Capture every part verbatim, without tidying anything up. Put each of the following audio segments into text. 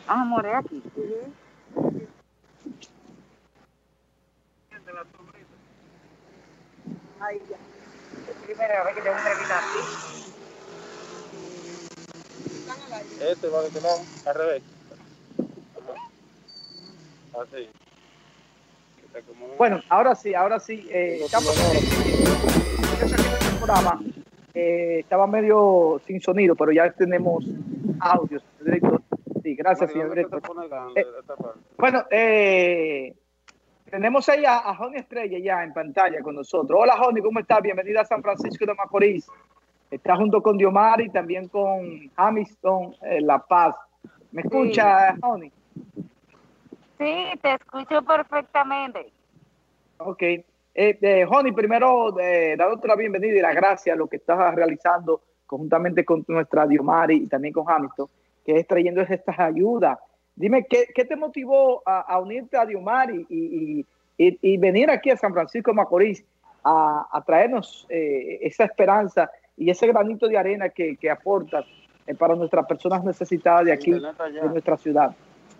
Ah, moré aquí. Uh-huh. Ahí ya. Primera vez que tengo una entrevista así. Este va de este lado, al revés. Así. Bueno, ahora sí, ahora sí. Eh, estamos en el programa. Eh, estaba medio sin sonido, pero ya tenemos audio, señor director. Sí, gracias, señor director. Eh, bueno, eh, tenemos ahí a, a Joni Estrella ya en pantalla con nosotros. Hola, Joni, ¿cómo estás? Bienvenida a San Francisco de Macorís. Está junto con Diomari y también con Hamilton eh, La Paz. ¿Me escucha, sí. Joni? Sí, te escucho perfectamente. Ok. Eh, eh, Joni, primero, eh, dándote la bienvenida y las gracias a lo que estás realizando conjuntamente con nuestra Diomari y también con Hamilton, que es trayendo estas ayudas. Dime, ¿qué, qué te motivó a, a unirte a Diomari y, y, y, y venir aquí a San Francisco de Macorís a, a traernos eh, esa esperanza y ese granito de arena que, que aportas eh, para nuestras personas necesitadas de aquí, de nuestra ciudad?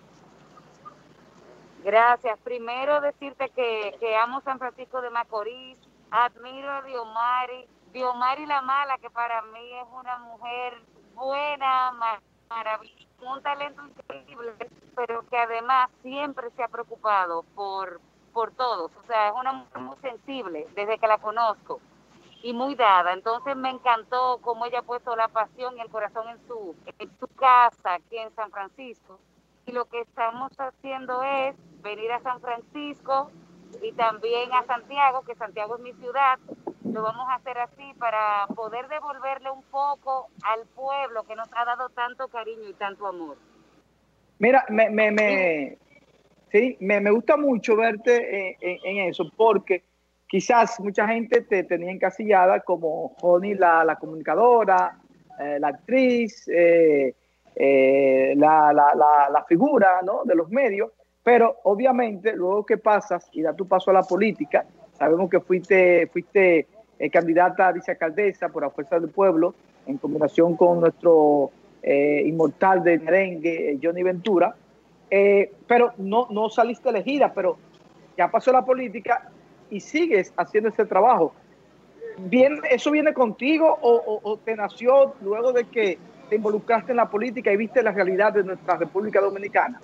Gracias. Primero decirte que, que amo San Francisco de Macorís, admiro a Diomari, Diomari la Mala, que para mí es una mujer buena, maravillosa, un talento increíble, pero que además siempre se ha preocupado por, por todos. O sea, es una mujer muy sensible desde que la conozco y muy dada. Entonces me encantó cómo ella ha puesto la pasión y el corazón en su, en su casa aquí en San Francisco. Y lo que estamos haciendo es venir a San Francisco y también a Santiago, que Santiago es mi ciudad. Lo vamos a hacer así para poder devolverle un poco al pueblo que nos ha dado tanto cariño y tanto amor. Mira, me, me, me, sí, me, me gusta mucho verte en, en, en eso, porque quizás mucha gente te tenía encasillada como Joni, la, la comunicadora, eh, la actriz, eh, eh, la, la, la, la figura, ¿no?, de los medios, pero obviamente luego que pasas y das tu paso a la política, sabemos que fuiste, fuiste eh, candidata a vicealcaldesa por la Fuerza del Pueblo, en combinación con nuestro eh, inmortal de merengue, Johnny Ventura, eh, pero no, no saliste elegida, pero ya pasó la política y sigues haciendo ese trabajo. Bien, ¿eso viene contigo o, o, o te nació luego de que te involucraste en la política y viste la realidad de nuestra República Dominicana?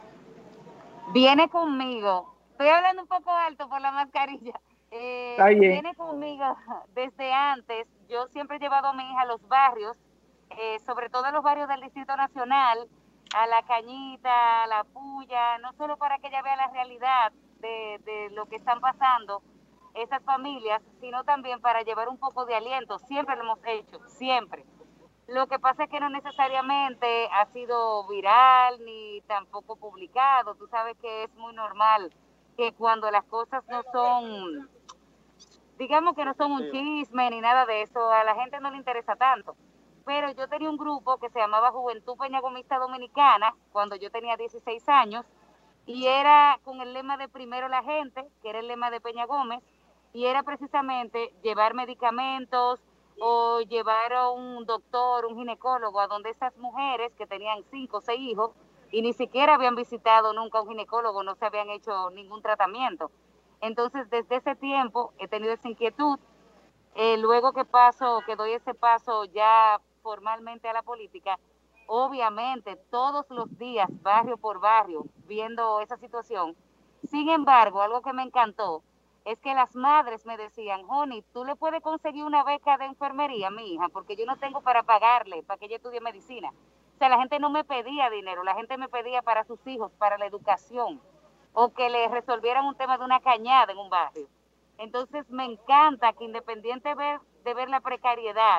Viene conmigo. Estoy hablando un poco alto por la mascarilla. Eh, viene conmigo desde antes. Yo siempre he llevado a mi hija a los barrios, eh, sobre todo a los barrios del Distrito Nacional, a La Cañita, a La Puya, no solo para que ella vea la realidad de, de lo que están pasando esas familias, sino también para llevar un poco de aliento. Siempre lo hemos hecho, siempre. Lo que pasa es que no necesariamente ha sido viral ni tampoco publicado. Tú sabes que es muy normal que cuando las cosas no son, digamos que no son un chisme ni nada de eso, a la gente no le interesa tanto. Pero yo tenía un grupo que se llamaba Juventud Peñagomista Dominicana cuando yo tenía dieciséis años y era con el lema de primero la gente, que era el lema de Peña Gómez, y era precisamente llevar medicamentos o llevar a un doctor, un ginecólogo a donde esas mujeres que tenían cinco o seis hijos y ni siquiera habían visitado nunca a un ginecólogo, no se habían hecho ningún tratamiento. Entonces, desde ese tiempo he tenido esa inquietud. Eh, luego que paso, que doy ese paso ya formalmente a la política, obviamente todos los días, barrio por barrio, viendo esa situación. Sin embargo, algo que me encantó es que las madres me decían, Joni, ¿tú le puedes conseguir una beca de enfermería a mi hija? Porque yo no tengo para pagarle, para que ella estudie medicina. O sea, la gente no me pedía dinero, la gente me pedía para sus hijos, para la educación, o que le resolvieran un tema de una cañada en un barrio. Entonces me encanta que independiente de ver, de ver la precariedad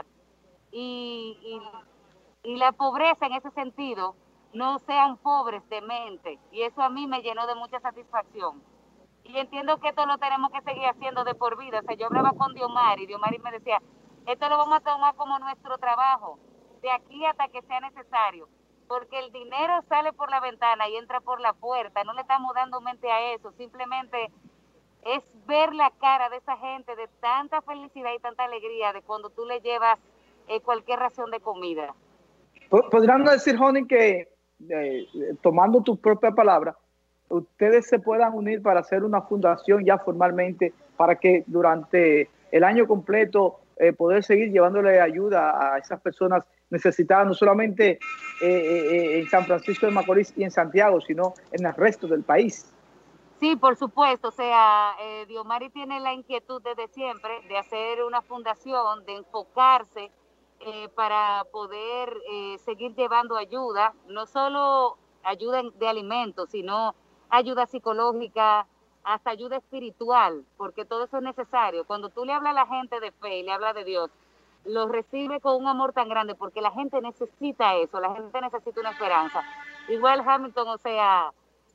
y, y, y la pobreza en ese sentido, no sean pobres de mente. Y eso a mí me llenó de mucha satisfacción. Y entiendo que esto lo tenemos que seguir haciendo de por vida. O sea, yo hablaba con Diomari y Diomari me decía, esto lo vamos a tomar como nuestro trabajo, de aquí hasta que sea necesario. Porque el dinero sale por la ventana y entra por la puerta. No le estamos dando mente a eso. Simplemente es ver la cara de esa gente de tanta felicidad y tanta alegría de cuando tú le llevas eh, cualquier ración de comida. ¿Podríamos decir, Joni, que eh, tomando tus propias palabras, ustedes se puedan unir para hacer una fundación ya formalmente para que durante el año completo eh, poder seguir llevándole ayuda a esas personas necesitadas, no solamente eh, eh, en San Francisco de Macorís y en Santiago, sino en el resto del país. Sí, por supuesto, o sea, eh, Diomari tiene la inquietud desde siempre de hacer una fundación, de enfocarse eh, para poder eh, seguir llevando ayuda, no solo ayuda de alimentos, sino ayuda psicológica, hasta ayuda espiritual, porque todo eso es necesario. Cuando tú le hablas a la gente de fe y le hablas de Dios, lo recibe con un amor tan grande, porque la gente necesita eso, la gente necesita una esperanza. Igual Hamilton, o sea,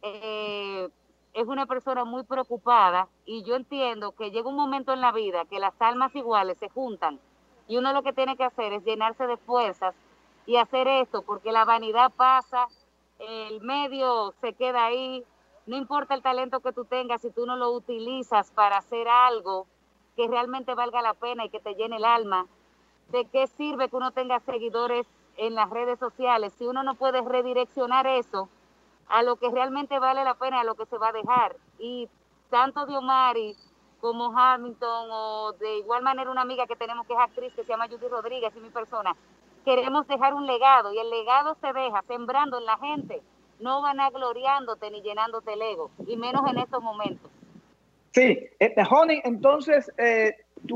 eh, es una persona muy preocupada y yo entiendo que llega un momento en la vida que las almas iguales se juntan y uno lo que tiene que hacer es llenarse de fuerzas y hacer esto, porque la vanidad pasa, el medio se queda ahí, no importa el talento que tú tengas, si tú no lo utilizas para hacer algo que realmente valga la pena y que te llene el alma, ¿de qué sirve que uno tenga seguidores en las redes sociales si uno no puede redireccionar eso a lo que realmente vale la pena, a lo que se va a dejar? Y tanto Diomari como Hamilton, o de igual manera una amiga que tenemos que es actriz, que se llama Judy Rodríguez, y mi persona, queremos dejar un legado, y el legado se deja sembrando en la gente, no vanagloriándote ni llenándote el ego, y menos en estos momentos. Sí, eh, Honey, entonces eh,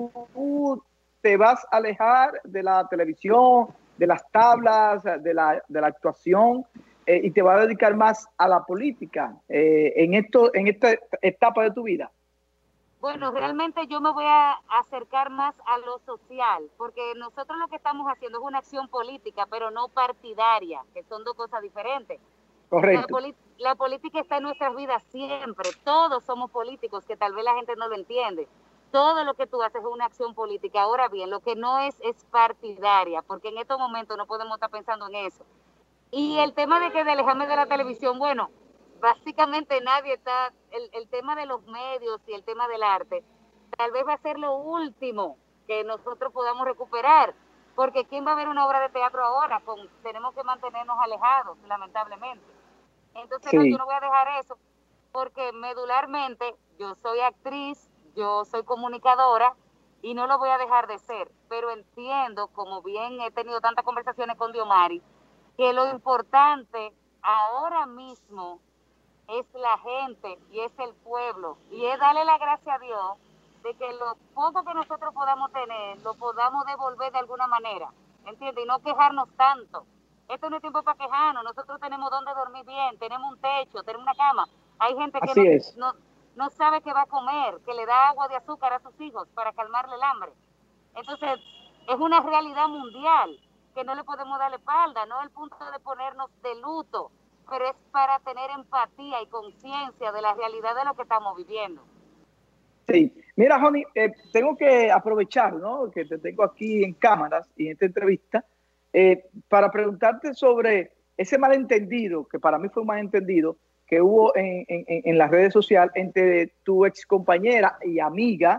tú te vas a alejar de la televisión, de las tablas, de la, de la actuación, eh, y te vas a dedicar más a la política eh, en, esto, en esta etapa de tu vida. Bueno, realmente yo me voy a acercar más a lo social, porque nosotros lo que estamos haciendo es una acción política, pero no partidaria, que son dos cosas diferentes. Correcto. La, la política está en nuestras vidas siempre, todos somos políticos, que tal vez la gente no lo entiende. Todo lo que tú haces es una acción política. Ahora bien, lo que no es es partidaria, porque en estos momentos no podemos estar pensando en eso. Y el tema de que de alejarme de la televisión, bueno, básicamente nadie está, el, el tema de los medios y el tema del arte, tal vez va a ser lo último que nosotros podamos recuperar, porque ¿quién va a ver una obra de teatro ahora? Con, tenemos que mantenernos alejados, lamentablemente. Entonces, sí. no, yo no voy a dejar eso, porque medularmente yo soy actriz, yo soy comunicadora, y no lo voy a dejar de ser, pero entiendo, como bien he tenido tantas conversaciones con Diomari, que lo importante ahora mismo es la gente y es el pueblo, y es darle la gracia a Dios de que lo poco que nosotros podamos tener, lo podamos devolver de alguna manera, ¿entiendes? Y no quejarnos tanto. Esto no es tiempo para quejarnos, nosotros tenemos donde dormir bien, tenemos un techo, tenemos una cama. Hay gente que no, no, no sabe qué va a comer, que le da agua de azúcar a sus hijos para calmarle el hambre. Entonces, es una realidad mundial que no le podemos dar la espalda, no es el punto de ponernos de luto, pero es para tener empatía y conciencia de la realidad de lo que estamos viviendo. Sí, mira, Honey, eh, tengo que aprovechar, ¿no?, que te tengo aquí en cámaras y en esta entrevista eh, para preguntarte sobre ese malentendido, que para mí fue un malentendido, que hubo en, en, en las redes sociales entre tu ex compañera y amiga,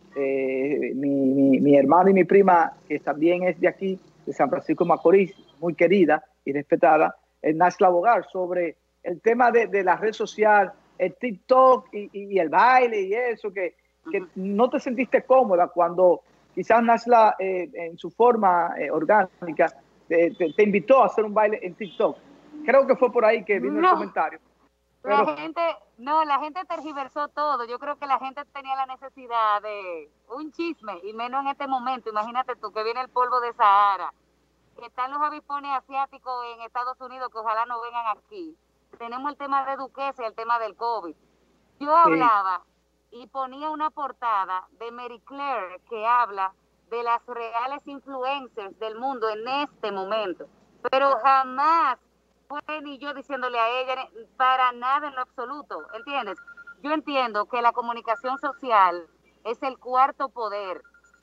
eh, mi, mi, mi hermana y mi prima, que también es de aquí, de San Francisco de Macorís, muy querida y respetada, Nasla Bogar, sobre el tema de, de la red social, el TikTok y, y, y el baile y eso, que, que no te sentiste cómoda cuando quizás Nasla eh, en su forma eh, orgánica te, te, te invitó a hacer un baile en TikTok. Creo que fue por ahí que vino no, el comentario. Pero... La gente, no, la gente tergiversó todo. Yo creo que la gente tenía la necesidad de un chisme, y menos en este momento. Imagínate tú que viene el polvo de Sahara, que están los avispones asiáticos en Estados Unidos, que ojalá no vengan aquí. Tenemos el tema de Duquesa y el tema del COVID. Yo sí. hablaba y ponía una portada de Mary Claire que habla de las reales influencers del mundo en este momento. Pero jamás fue ni yo diciéndole a ella para nada en lo absoluto, ¿entiendes? Yo entiendo que la comunicación social es el cuarto poder.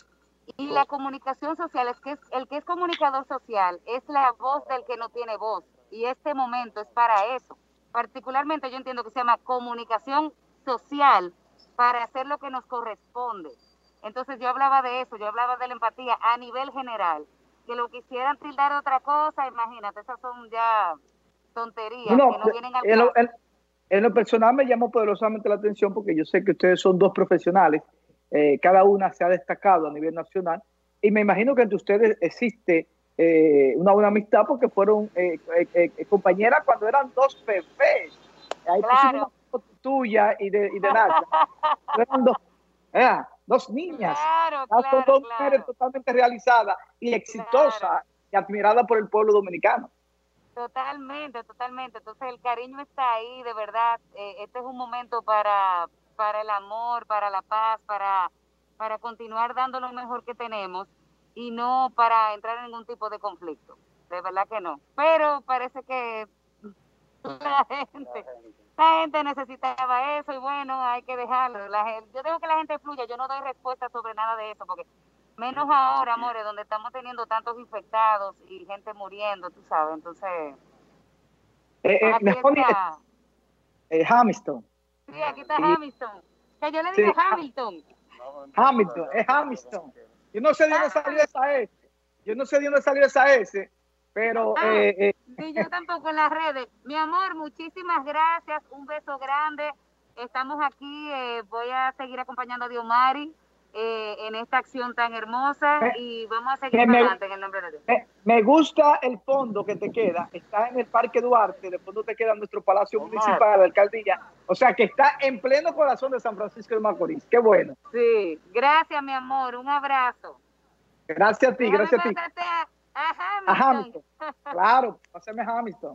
Y la comunicación social es que es, el que es comunicador social es la voz del que no tiene voz. Y este momento es para eso. Particularmente yo entiendo que se llama comunicación social para hacer lo que nos corresponde. Entonces yo hablaba de eso, yo hablaba de la empatía a nivel general. Que lo quisieran tildar de otra cosa, imagínate, esas son ya tonterías no, que no vienen al en lo, caso. en, en lo personal me llamó poderosamente la atención porque yo sé que ustedes son dos profesionales, eh, cada una se ha destacado a nivel nacional y me imagino que entre ustedes existe eh, una buena amistad porque fueron eh, eh, eh, compañeras cuando eran dos bebés. Ahí Claro. pusimos una foto tuya y de, y de Nacha. Eran dos, eh, dos niñas. Claro, Son claro, dos claro. mujeres totalmente realizadas y exitosas Claro. y admiradas por el pueblo dominicano. Totalmente, totalmente. Entonces el cariño está ahí, de verdad. Eh, este es un momento para, para el amor, para la paz, para, para continuar dando lo mejor que tenemos y no para entrar en ningún tipo de conflicto. De verdad que no. Pero parece que la gente, la gente necesitaba eso y bueno, hay que dejarlo. La gente, yo dejo que la gente fluya, yo no doy respuesta sobre nada de eso porque menos ahora, amores, donde estamos teniendo tantos infectados y gente muriendo, tú sabes, entonces... Eh, eh, aquí está. Eh, Hamilton. Sí, aquí está y, Hamilton. Que yo le digo sí, Hamilton. Hamilton, es Hamilton. Yo no sé de dónde salió esa S. Yo no sé de dónde salió esa S, pero... Ah, eh, eh. Sí, yo tampoco en las redes. Mi amor, muchísimas gracias. Un beso grande. Estamos aquí. Eh, voy a seguir acompañando a Diomari eh, en esta acción tan hermosa me, y vamos a seguir me, para adelante en el nombre de Dios. Me, me gusta el fondo que te queda. Está en el Parque Duarte. De fondo te queda nuestro Palacio Omar. Municipal de Alcaldía. O sea que está en pleno corazón de San Francisco de Macorís. Qué bueno. Sí, gracias, mi amor. Un abrazo. Gracias a ti, Déjame gracias a ti. A, a Hamilton. A Hamilton. Claro, pásame a Hamilton.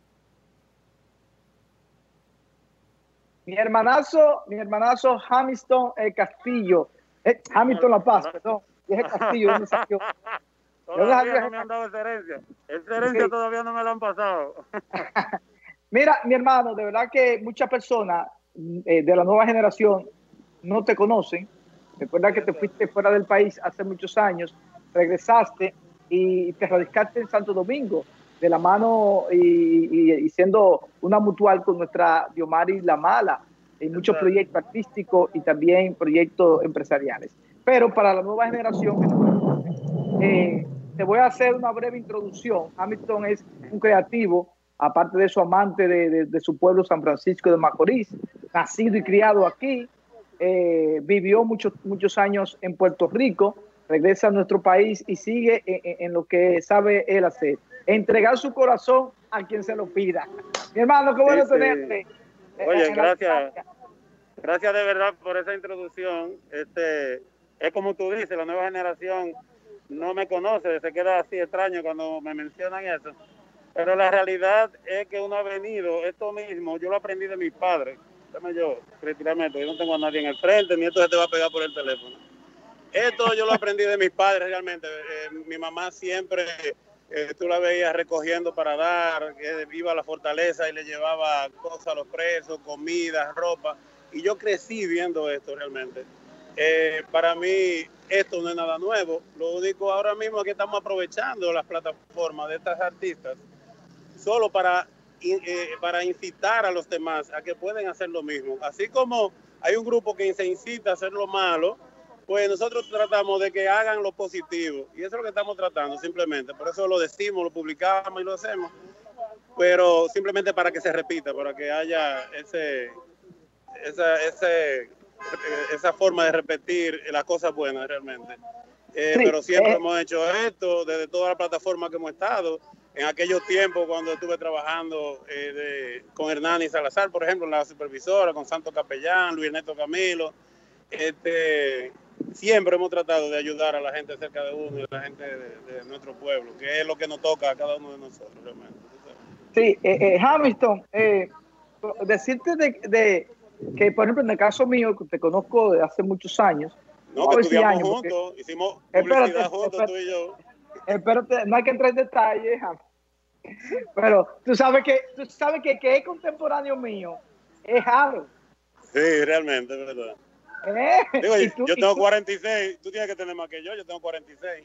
Mi hermanazo, mi hermanazo Hamilton eh, Castillo. Eh, Hamilton La Paz, perdón. Dije Castillo, ¿dónde salió? Todavía no me han dado esa herencia. Esa herencia sí. Todavía no me la han pasado. Mira, mi hermano, de verdad que muchas personas eh, de la nueva generación no te conocen. Recuerda que te fuiste fuera del país hace muchos años, regresaste y te radicaste en Santo Domingo de la mano y, y, y siendo una mutual con nuestra Diomari La Mala en muchos claro. proyectos artísticos y también proyectos empresariales. Pero para la nueva generación, eh, te voy a hacer una breve introducción. Hamilton es un creativo, aparte de su amante de, de, de su pueblo San Francisco de Macorís, nacido y criado aquí, eh, vivió muchos, muchos años en Puerto Rico, regresa a nuestro país y sigue en, en, en lo que sabe él hacer, entregar su corazón a quien se lo pida. Mi hermano, qué bueno sí, tenerte. Sí. Oye, en gracias. Gracias de verdad por esa introducción. Este, es como tú dices, la nueva generación no me conoce, se queda así extraño cuando me mencionan eso. Pero la realidad es que uno ha venido, esto mismo, yo lo aprendí de mis padres. Déjame yo retirarme, yo no tengo a nadie en el frente, ni esto se te va a pegar por el teléfono. Esto yo lo aprendí de mis padres realmente. Eh, mi mamá siempre, eh, tú la veías recogiendo para dar, eh, iba a la fortaleza y le llevaba cosas a los presos, comida, ropa. Y yo crecí viendo esto realmente. Eh, para mí esto no es nada nuevo. Lo único ahora mismo es que estamos aprovechando las plataformas de estas artistas solo para, eh, para incitar a los demás a que pueden hacer lo mismo. Así como hay un grupo que se incita a hacer lo malo, pues nosotros tratamos de que hagan lo positivo. Y eso es lo que estamos tratando simplemente. Por eso lo decimos, lo publicamos y lo hacemos. Pero simplemente para que se repita, para que haya ese, esa, ese, esa forma de repetir las cosas buenas realmente. Eh, sí, pero siempre eh. hemos hecho esto desde todas las plataformas que hemos estado. En aquellos tiempos cuando estuve trabajando eh, de, con Hernán y Salazar, por ejemplo, en la supervisora, con Santo Capellán, Luis Ernesto Camilo, este, siempre hemos tratado de ayudar a la gente cerca de uno y a la gente de, de nuestro pueblo, que es lo que nos toca a cada uno de nosotros realmente. Sí, eh, eh, Hamilton, eh, decirte de, de que, por ejemplo, en el caso mío, que te conozco desde hace muchos años. No, que estudiamos años, juntos, porque, hicimos publicidad espérate, juntos, espérate, tú y yo. Espérate, no hay que entrar en detalles, pero tú sabes que tú sabes que, que es contemporáneo mío, es Harold. Sí, realmente, es verdad. ¿Eh? Digo, tú, yo tengo tú? cuarenta y seis, tú tienes que tener más que yo, yo tengo cuarenta y seis.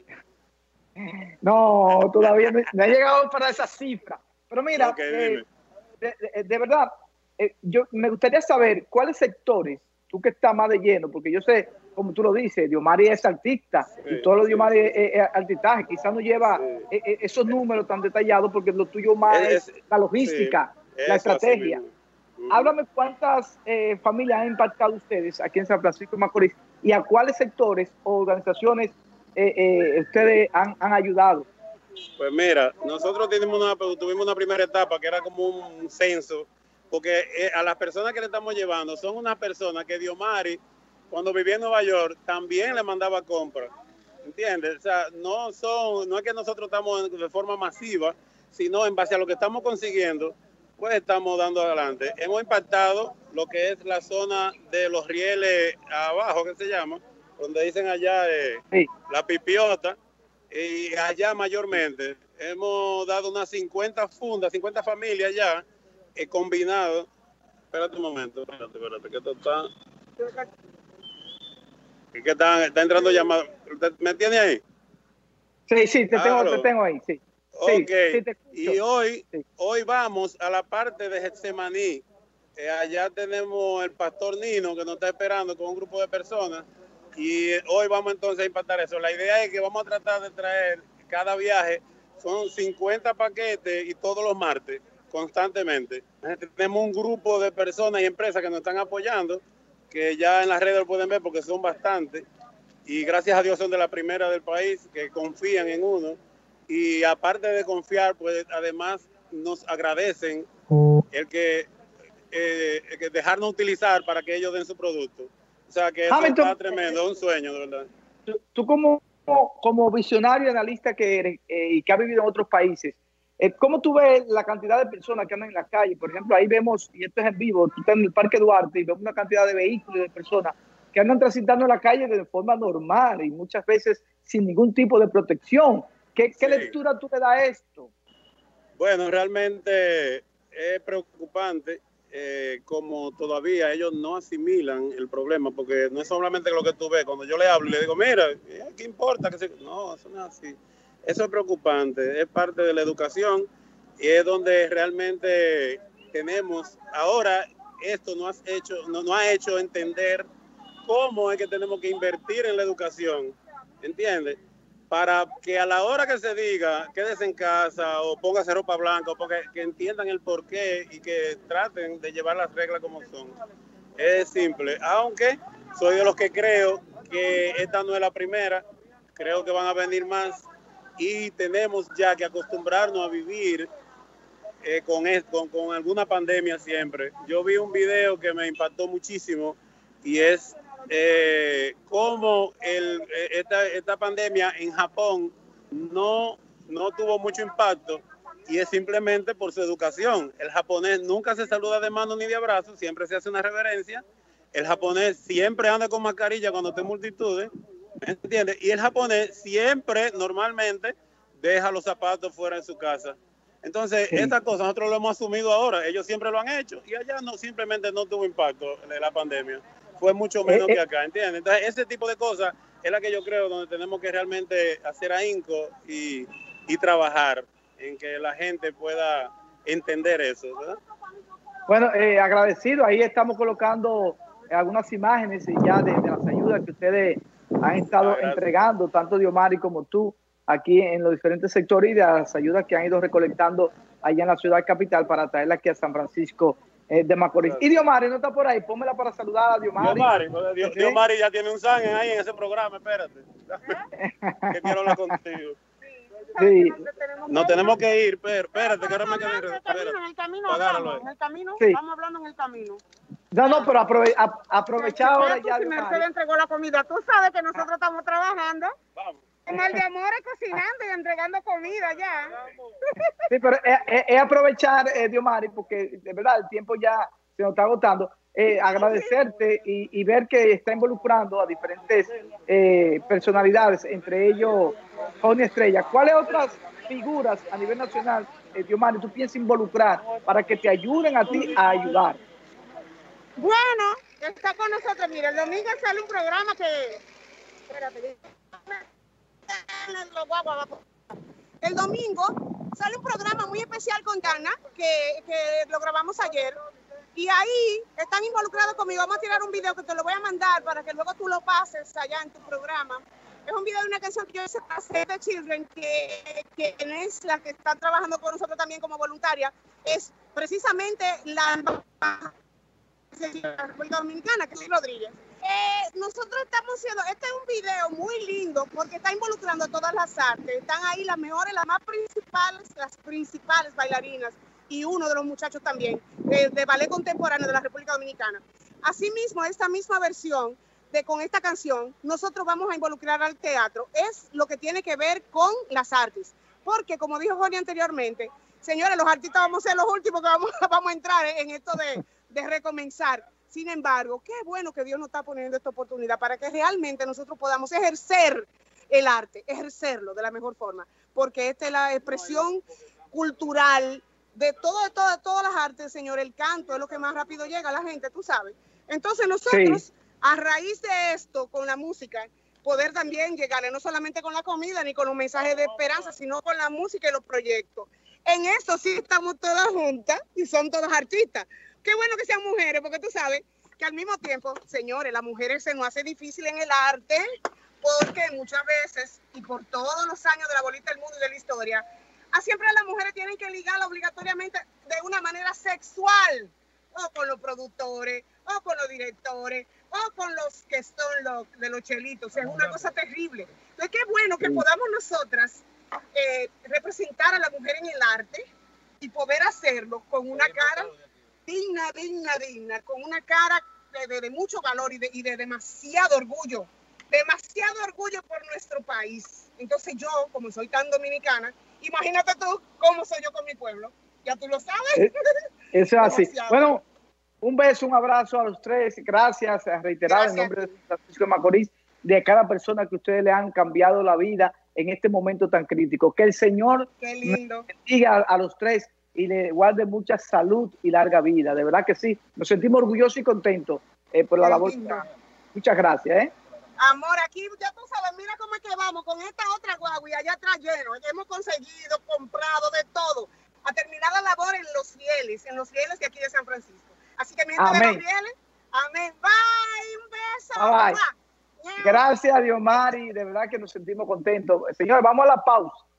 No, todavía no, no he llegado para esa cifra. Pero mira, okay, eh, de, de, de verdad, eh, yo me gustaría saber cuáles sectores tú que estás más de lleno, porque yo sé, como tú lo dices, Diomari es artista, sí, y todo lo de Diomari sí. es, es, es artistaje, quizás no lleva sí. es, esos números tan detallados, porque lo tuyo más es, es la logística, sí, la estrategia. Uh-huh. Háblame cuántas eh, familias han impactado ustedes aquí en San Francisco de Macorís y a cuáles sectores o organizaciones eh, eh, ustedes han, han ayudado. Pues mira, nosotros tuvimos una, tuvimos una primera etapa que era como un censo, porque eh, a las personas que le estamos llevando son unas personas que Diomari, cuando vivía en Nueva York, también le mandaba compras, ¿entiendes? O sea, no, son, no es que nosotros estamos de forma masiva, sino en base a lo que estamos consiguiendo, pues estamos dando adelante. Hemos impactado lo que es la zona de los rieles abajo, que se llama, donde dicen allá eh, sí. la Pipiota, y allá mayormente hemos dado unas cincuenta fundas, cincuenta familias ya eh, combinadas. Espérate un momento, espérate, espérate, que esto está... Es que está, está entrando llamadas. ¿Me entiendes ahí? Sí, sí, te tengo, te tengo ahí, sí. Ok, sí, sí, y hoy, sí. hoy vamos a la parte de Getsemaní. Eh, allá tenemos el pastor Nino que nos está esperando con un grupo de personas. Y hoy vamos entonces a impactar eso. La idea es que vamos a tratar de traer cada viaje, son cincuenta paquetes y todos los martes, constantemente. Tenemos un grupo de personas y empresas que nos están apoyando, que ya en las redes lo pueden ver porque son bastantes. Y gracias a Dios son de la primera del país, que confían en uno. Y aparte de confiar, pues además nos agradecen el que, eh, el que dejarnos utilizar para que ellos den su producto. O sea que eso Hamilton, está tremendo, es un sueño, de verdad. Tú, tú como, como visionario y analista que eres eh, y que ha vivido en otros países, eh, ¿cómo tú ves la cantidad de personas que andan en la calle? Por ejemplo, ahí vemos, y esto es en vivo, tú estás en el Parque Duarte y vemos una cantidad de vehículos y de personas que andan transitando en la calle de forma normal y muchas veces sin ningún tipo de protección. ¿Qué, qué sí. lectura tú le das a esto? Bueno, realmente es preocupante. Eh, como todavía ellos no asimilan el problema, porque no es solamente lo que tú ves. Cuando yo le hablo y le digo, mira, ¿qué importa? Que se... No, eso no es así. Eso es preocupante, es parte de la educación y es donde realmente tenemos, ahora esto no, has hecho, no, no ha hecho entender cómo es que tenemos que invertir en la educación, ¿entiendes? Para que a la hora que se diga, quédese en casa o póngase ropa blanca, o porque, que entiendan el porqué y que traten de llevar las reglas como son. Es simple, aunque soy de los que creo que esta no es la primera, creo que van a venir más y tenemos ya que acostumbrarnos a vivir eh, con, con, con alguna pandemia siempre. Yo vi un video que me impactó muchísimo y es Eh, cómo el, esta, esta pandemia en Japón no, no tuvo mucho impacto y es simplemente por su educación. El japonés nunca se saluda de mano ni de abrazo, siempre se hace una reverencia. El japonés siempre anda con mascarilla cuando está en multitudes, ¿me entiendes? Y el japonés siempre, normalmente, deja los zapatos fuera de su casa. Entonces, sí. Estas cosas nosotros lo hemos asumido ahora, ellos siempre lo han hecho y allá no, simplemente no tuvo impacto de la pandemia. Fue mucho menos eh, que acá, ¿entiendes? Entonces, ese tipo de cosas es la que yo creo donde tenemos que realmente hacer ahínco y, y trabajar en que la gente pueda entender eso, ¿verdad? Bueno, eh, agradecido. Ahí estamos colocando algunas imágenes ya de, de las ayudas que ustedes han estado ah, entregando, tanto Diomari como tú, aquí en los diferentes sectores y de las ayudas que han ido recolectando allá en la ciudad capital para traerla aquí a San Francisco Eh, de Macorís. Claro. Y Diomari no está por ahí, pónmela para saludar a Diomari. Diomari, Dios, ¿sí? Diomari ya tiene un sangre ahí en ese programa, espérate. Que quiero hablar contigo. Sí. No tenemos que ir, pero espérate, que ahora me quedé. En el camino, hablamos, en el camino, sí. Estamos hablando en el camino. No, no, pero aprove a, aprovechar ahora ya. Si Mercedes entregó la comida, tú sabes que nosotros estamos trabajando. Vamos. En el de Amores cocinando y entregando comida ya. Sí, pero es, es, es aprovechar, eh, Diomari, porque de verdad el tiempo ya se nos está agotando. Eh, agradecerte y, y ver que está involucrando a diferentes eh, personalidades, entre ellos Joni Estrella. ¿Cuáles otras figuras a nivel nacional, eh, Diomari, tú piensas involucrar para que te ayuden a ti a ayudar? Bueno, está con nosotros. Mira, el domingo sale un programa que... Espérate, el domingo sale un programa muy especial con Dana, que, que lo grabamos ayer, Y ahí están involucrados conmigo. Vamos a tirar un video que te lo voy a mandar para que luego tú lo pases allá en tu programa. Es un video de una canción que yo hice para Save the Children, que, que es la que está trabajando con nosotros también como voluntaria. Es precisamente la República Dominicana, que es Rodríguez. Eh, nosotros estamos haciendo, este es un video muy lindo porque está involucrando a todas las artes. Están ahí las mejores, las más principales, las principales bailarinas y uno de los muchachos también de, de ballet contemporáneo de la República Dominicana. Asimismo, esta misma versión de con esta canción, nosotros vamos a involucrar al teatro. Es lo que tiene que ver con las artes. Porque, como dijo Jorge anteriormente, señores, los artistas vamos a ser los últimos que vamos, vamos a entrar en esto de, de recomenzar. Sin embargo, qué bueno que Dios nos está poniendo esta oportunidad para que realmente nosotros podamos ejercer el arte, ejercerlo de la mejor forma, porque esta es la expresión cultural de todo, de todo, de todas las artes, señor. El canto es lo que más rápido llega a la gente, tú sabes. Entonces nosotros, sí, a raíz de esto, con la música, poder también llegarle no solamente con la comida ni con los mensajes de esperanza, sino con la música y los proyectos. En eso sí estamos todas juntas y son todas artistas. Qué bueno que sean mujeres, porque tú sabes que al mismo tiempo, señores, las mujeres se nos hace difícil en el arte, porque muchas veces, y por todos los años de la bolita del mundo y de la historia, a siempre las mujeres tienen que ligar obligatoriamente de una manera sexual, o con los productores, o con los directores, o con los que son los de los chelitos. Es una cosa terrible. Entonces, qué bueno que podamos nosotras eh, representar a la mujer en el arte y poder hacerlo con una cara digna, digna, digna, con una cara de, de, de mucho valor y de, y de demasiado orgullo, demasiado orgullo por nuestro país. Entonces yo, como soy tan dominicana, imagínate tú cómo soy yo con mi pueblo, ya tú lo sabes. Eso es así. Bueno, un beso, un abrazo a los tres, gracias, a reiterar en nombre de Francisco de Macorís, de cada persona que ustedes le han cambiado la vida en este momento tan crítico. Que el Señor bendiga a, a los tres y le guarde mucha salud y larga vida. De verdad que sí, nos sentimos orgullosos y contentos eh, por la labor. Muchas gracias. ¿eh? Amor, aquí ya tú sabes, mira cómo es que vamos con esta otra guagua y allá atrás lleno. Hemos conseguido, comprado de todo, a terminar la labor en Los Rieles, en Los Rieles de aquí de San Francisco. Así que mi gente de Los Rieles, amén. Bye, un beso. Bye. Bye. Gracias, Diomari, de verdad que nos sentimos contentos. Señor, vamos a la pausa.